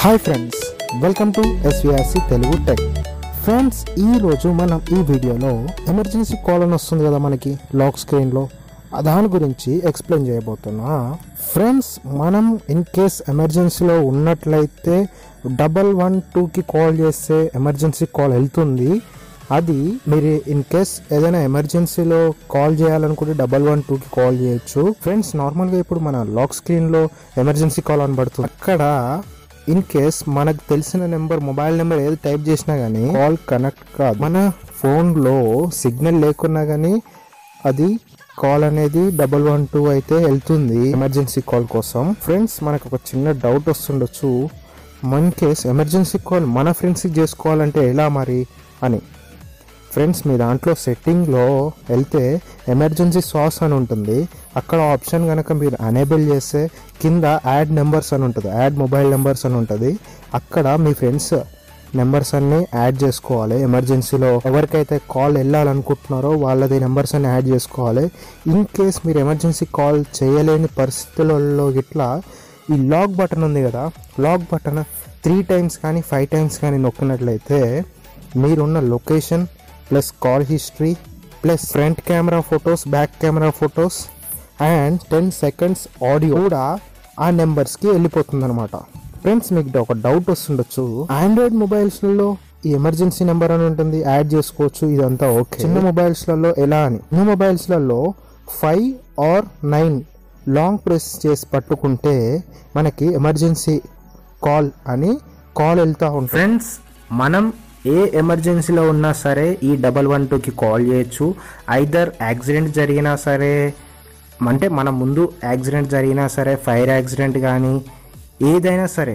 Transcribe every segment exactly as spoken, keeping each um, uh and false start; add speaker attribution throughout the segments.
Speaker 1: Hi friends, welcome to S V R C Telugu tech. Friends, ఈరోజు మనం ఈ వీడియోలో ఎమర్జెన్సీ కాల్ అని వస్తుంది కదా మనకి లాక్ స్క్రీన్లో, దాని గురించి ఎక్స్ప్లెయిన్ చేయబోతున్నా. ఫ్రెండ్స్, మనం ఇన్ కేస్ ఎమర్జెన్సీలో ఉన్నట్లయితే డబల్ వన్ టూకి కాల్ చేస్తే ఎమర్జెన్సీ కాల్ వెళ్తుంది. అది మీరు ఇన్ కేస్ ఏదైనా ఎమర్జెన్సీలో కాల్ చేయాలనుకుంటే డబల్ వన్ టూకి కాల్ చేయొచ్చు. ఫ్రెండ్స్, నార్మల్గా ఇప్పుడు మన లాక్ స్క్రీన్లో ఎమర్జెన్సీ కాల్ అని పడుతుంది. అక్కడ ఇన్ కేస్ మనకు తెలిసిన నెంబర్, మొబైల్ నెంబర్ ఏది టైప్ చేసినా కానీ కాల్ కనెక్ట్ కాదు. మన ఫోన్లో సిగ్నల్ లేకున్నా కానీ అది కాల్ అనేది డబల్ వన్ టూ అయితే వెళ్తుంది ఎమర్జెన్సీ కాల్ కోసం. ఫ్రెండ్స్, మనకు ఒక చిన్న డౌట్ వస్తుండొచ్చు, మన కేస్ ఎమర్జెన్సీ కాల్ మన ఫ్రెండ్స్కి చేసుకోవాలంటే ఎలా మరి అని. ఫ్రెండ్స్, మీ దాంట్లో సెట్టింగ్లో వెళ్తే ఎమర్జెన్సీ సాస్ అని ఉంటుంది. అక్కడ ఆప్షన్ కనుక మీరు అనేబుల్ చేస్తే కింద యాడ్ నెంబర్స్ అని ఉంటుంది, యాడ్ మొబైల్ నెంబర్స్ అని ఉంటుంది. అక్కడ మీ ఫ్రెండ్స్ నెంబర్స్ అన్ని యాడ్ చేసుకోవాలి. ఎమర్జెన్సీలో ఎవరికైతే కాల్ వెళ్ళాలనుకుంటున్నారో వాళ్ళది నెంబర్స్ అన్ని యాడ్ చేసుకోవాలి. ఇన్ కేస్ మీరు ఎమర్జెన్సీ కాల్ చేయలేని పరిస్థితులలో ఇట్లా ఈ లాక్ బటన్ ఉంది కదా, లాక్ బటన్ త్రీ టైమ్స్ కానీ ఫైవ్ టైమ్స్ కానీ నొక్కినట్లయితే మీరున్న location plus call history plus front camera photos, back camera photos and ten seconds audio కూడా ఆ నెంబర్స్కి వెళ్ళిపోతుంది అనమాట. ఫ్రెండ్స్, మీకు ఒక డౌట్ వస్తుండొచ్చు, ఆండ్రాయిడ్ మొబైల్స్లలో ఈ ఎమర్జెన్సీ నెంబర్ అని ఉంటుంది, యాడ్ చేసుకోవచ్చు, ఇదంతా ఓకే. చిన్న మొబైల్స్లలో ఎలా అని, చిన్న మొబైల్స్లలో five or nine long press చేసి పట్టుకుంటే మనకి ఎమర్జెన్సీ కాల్ అని కాల్ వెళ్తూ ఉంటుంది. ఫ్రెండ్స్, మనం ఏ ఎమర్జెన్సీలో ఉన్నా సరే ఈ డబల్ వన్ టూకి కాల్ చేయొచ్చు. ఐదర్ యాక్సిడెంట్ జరిగినా సరే, అంటే మన ముందు యాక్సిడెంట్ జరిగినా సరే, ఫైర్ యాక్సిడెంట్ కానీ ఏదైనా సరే,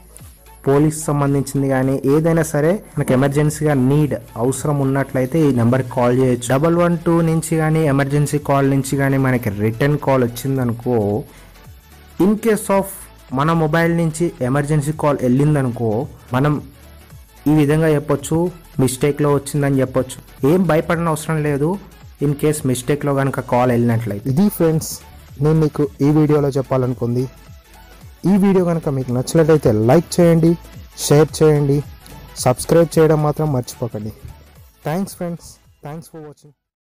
Speaker 1: పోలీస్ సంబంధించింది కానీ ఏదైనా సరే, మనకు ఎమర్జెన్సీగా నీడ్ అవసరం ఉన్నట్లయితే ఈ నెంబర్కి కాల్ చేయొచ్చు. డబల్ వన్ టూ నుంచి కానీ ఎమర్జెన్సీ కాల్ నుంచి కానీ మనకి రిటర్న్ కాల్ వచ్చిందనుకో, ఇన్ కేస్ ఆఫ్ మన మొబైల్ నుంచి ఎమర్జెన్సీ కాల్ వెళ్ళిందనుకో, మనం ఈ విధంగా చెప్పొచ్చు, మిస్టేక్లో వచ్చిందని చెప్పొచ్చు. ఏం భయపడిన అవసరం లేదు ఇన్ కేస్ మిస్టేక్లో కనుక కాల్ వెళ్ళినట్లయితే. ఇది ఫ్రెండ్స్, నేను మీకు ఈ వీడియోలో చెప్పాలనుకుంది. ఈ వీడియో కనుక మీకు నచ్చినట్లయితే లైక్ చేయండి, షేర్ చేయండి, సబ్స్క్రైబ్ చేయడం మాత్రం మర్చిపోకండి. Thanks friends, thanks for watching.